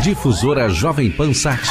Difusora Jovem Pan Sat.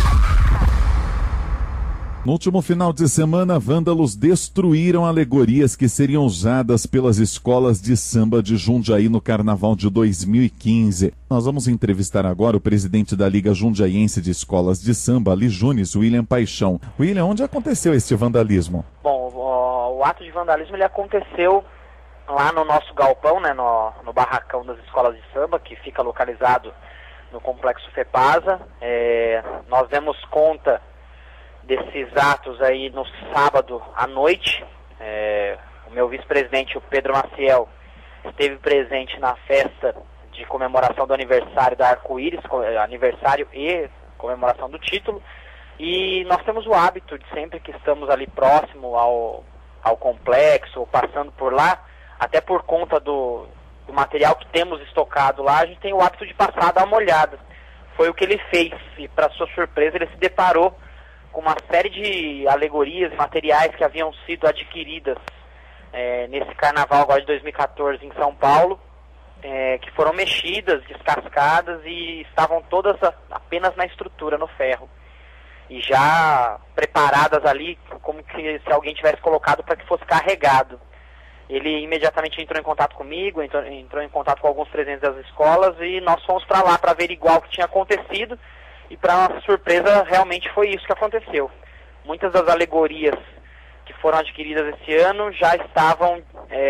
No último final de semana, vândalos destruíram alegorias que seriam usadas pelas escolas de samba de Jundiaí no Carnaval de 2015. Nós vamos entrevistar agora o presidente da Liga Jundiaiense de Escolas de Samba, Lijunes, William Paixão. William, onde aconteceu este vandalismo? Bom, o ato de vandalismo ele aconteceu lá no nosso galpão, né, no barracão das escolas de samba, que fica localizado no Complexo FEPASA. Nós demos conta desses atos aí no sábado à noite. O meu vice-presidente, o Pedro Maciel, esteve presente na festa de comemoração do aniversário da Arco-Íris, aniversário e comemoração do título. E nós temos o hábito de sempre que estamos ali próximo ao complexo, passando por lá, até por conta do material que temos estocado lá, a gente tem o hábito de passar, dar uma olhada. Foi o que ele fez, e para sua surpresa ele se deparou com uma série de alegorias e materiais que haviam sido adquiridas nesse carnaval agora de 2014 em São Paulo, que foram mexidas, descascadas e estavam todas apenas na estrutura, no ferro, e já preparadas ali como que se alguém tivesse colocado para que fosse carregado. Ele imediatamente entrou em contato comigo, entrou em contato com alguns presentes das escolas, e nós fomos para lá para averiguar o que tinha acontecido. E para nossa surpresa, realmente foi isso que aconteceu. Muitas das alegorias que foram adquiridas esse ano já estavam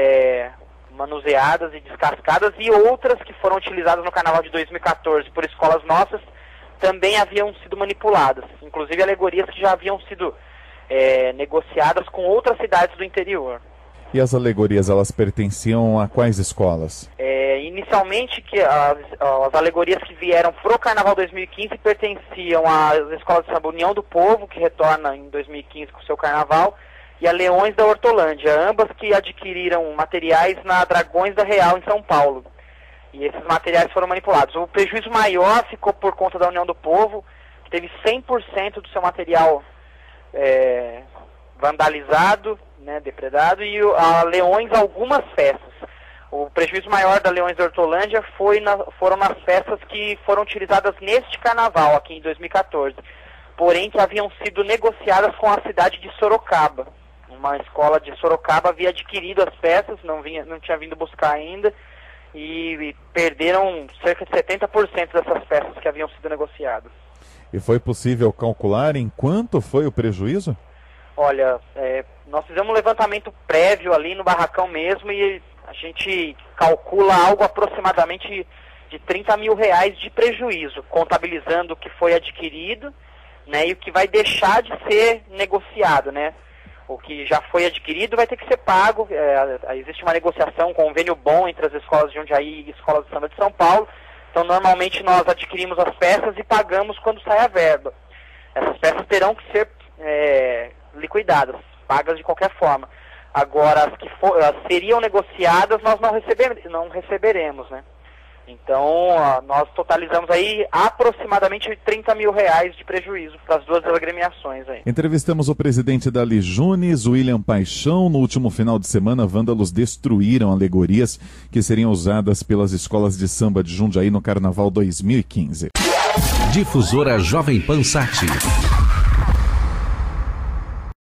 manuseadas e descascadas, e outras que foram utilizadas no Carnaval de 2014 por escolas nossas também haviam sido manipuladas. Inclusive alegorias que já haviam sido negociadas com outras cidades do interior. E as alegorias, elas pertenciam a quais escolas? Inicialmente, as alegorias que vieram para o Carnaval 2015 pertenciam às escolas de samba União do Povo, que retorna em 2015 com o seu Carnaval, e a Leões da Hortolândia, ambas que adquiriram materiais na Dragões da Real, em São Paulo. E esses materiais foram manipulados. O prejuízo maior ficou por conta da União do Povo, que teve 100% do seu material vandalizado, depredado, e a Leões algumas peças. O prejuízo maior da Leões da Hortolândia foram nas peças que foram utilizadas neste carnaval, aqui em 2014, porém que haviam sido negociadas com a cidade de Sorocaba. Uma escola de Sorocaba havia adquirido as peças, não tinha vindo buscar ainda, e perderam cerca de 70% dessas peças que haviam sido negociadas. E foi possível calcular em quanto foi o prejuízo? Olha, nós fizemos um levantamento prévio ali no barracão mesmo, e a gente calcula algo aproximadamente de R$30 mil de prejuízo, contabilizando o que foi adquirido, e o que vai deixar de ser negociado, O que já foi adquirido vai ter que ser pago. Existe uma negociação, um convênio bom entre as escolas de Jundiaí e escolas de samba de São Paulo. Então, normalmente, nós adquirimos as peças e pagamos quando sai a verba. Essas peças terão que ser liquidadas, pagas de qualquer forma. Agora, as que seriam negociadas, nós não receberemos, Então, nós totalizamos aí aproximadamente R$30 mil de prejuízo para as duas agremiações aí. Entrevistamos o presidente da Lijunes, William Paixão. No último final de semana, vândalos destruíram alegorias que seriam usadas pelas escolas de samba de Jundiaí no Carnaval 2015. Difusora Jovem Pan Sat.